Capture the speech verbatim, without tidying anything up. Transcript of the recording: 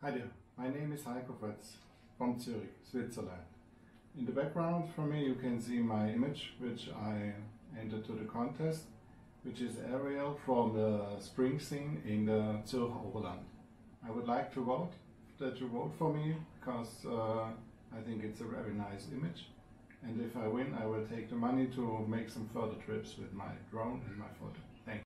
Hi there, my name is Heiko Fritz from Zurich, Switzerland. In the background for me you can see my image which I entered to the contest, which is Ariel from the spring scene in the Zurich Oberland. I would like to vote that you vote for me because uh, I think it's a very nice image, and if I win I will take the money to make some further trips with my drone and my photo. Thank you.